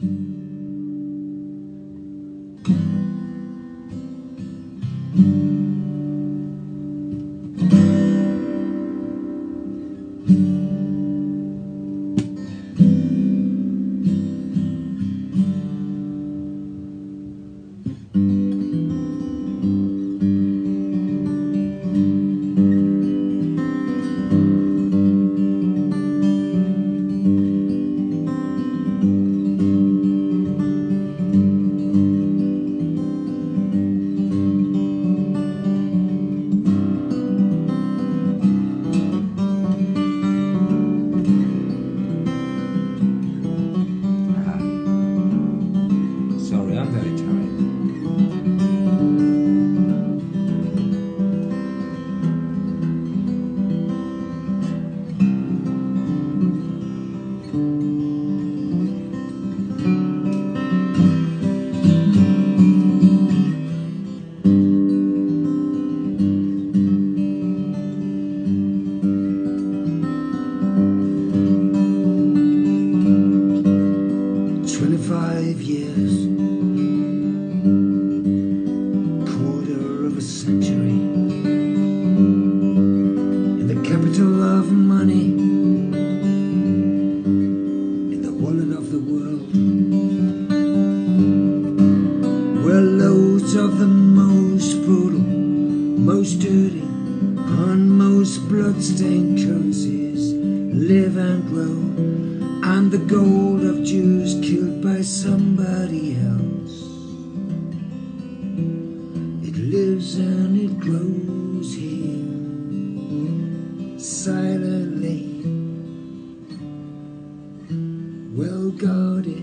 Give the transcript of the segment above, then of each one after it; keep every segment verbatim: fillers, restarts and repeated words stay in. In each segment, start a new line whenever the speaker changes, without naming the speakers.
Twenty-five years, quarter of a century, in the capital of money, in the wallet of the world, where loads of the most brutal, most dirty, and most blood-stained currencies live and grow, and the gold of Jews killed by somebody else, it lives and it grows here, silently, well guarded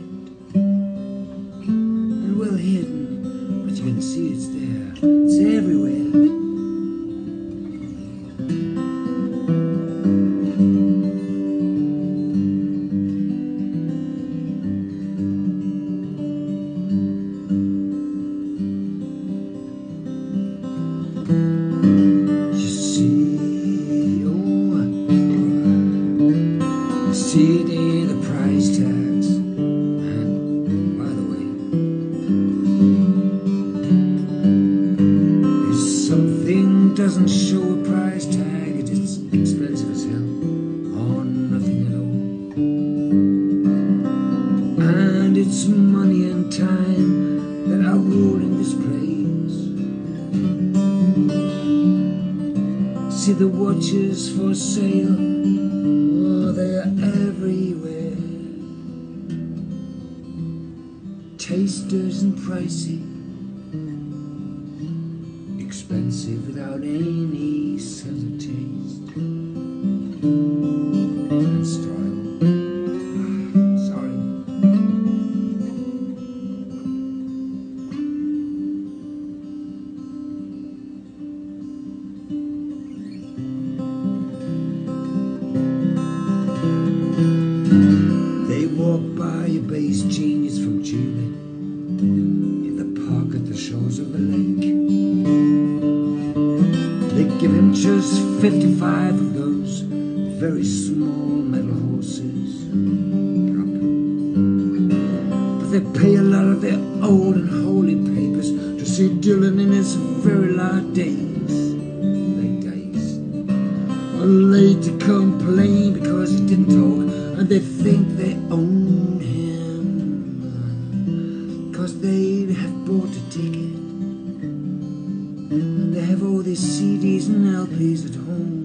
and well hidden, but you can see it's there, it's everywhere. See the price tags, and by the way, if something doesn't show a price tag, it's expensive as hell, or nothing at all. And it's money and time that are ruling this place. See the watches for sale, they're everywhere, tasters and pricey, expensive without any sense of taste and style. Sorry. They walk by a base genius from Chile in the park at the shores of the lake. They give him just fifty-five of those very small metal horses. But they pay a lot of their old and holy papers to see Dylan in his very last days. Late days. Or late to complain because he didn't talk, and they think they own him, cause they have bought a ticket, and they have all these C Ds and L Ps at home,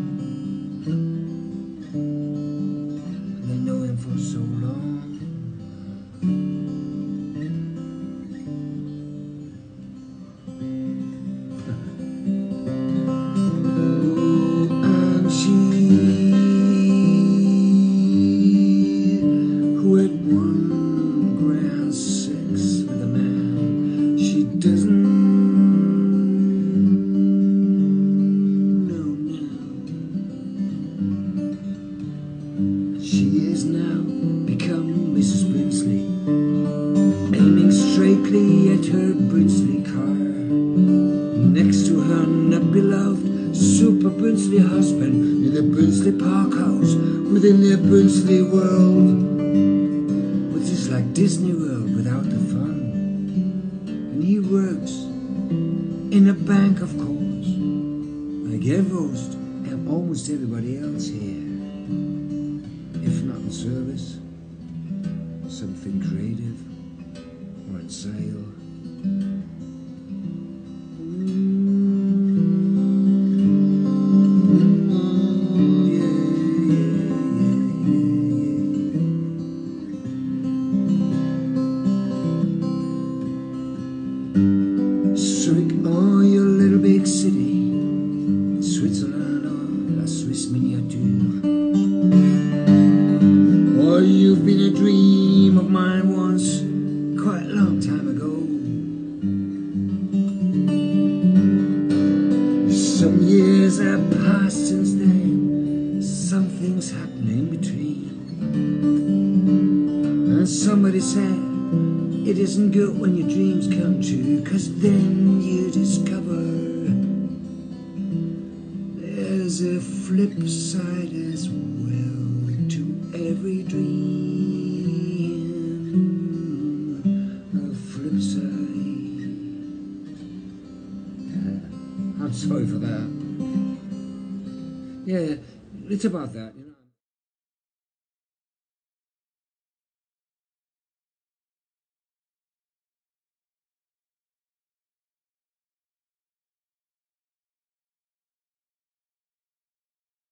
and they know him for so long. And she doesn't know now. She is now become Missus Brinsley, aiming straightly at her Brinsley car, next to her not-beloved Super Brinsley husband in the Brinsley Park house within their Brinsley world, which is like Disney World without the fun. And he works in a bank, of course, like almost, almost everybody else here. If not in service, something creative, or in sale. So ignore your little big city, Switzerland or La Swiss miniature. Or you've been a dream of mine once, quite a long time ago. Some years have passed since then, some things happened in between. And somebody said, it isn't good when your dreams come true, 'cause then you discover there's a flip side as well to every dream. A flip side. Uh, I'm sorry for that. Yeah, it's about that, you know.